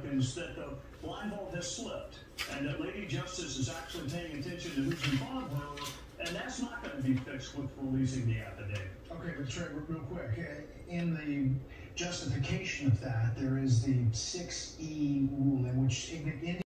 determines that the blindfold has slipped and that Lady Justice is actually paying attention to who's in front of her, and that's not going to be fixed with releasing the affidavit. Okay, but Trey, real quick, in the justification of that, there is the 6E ruling, which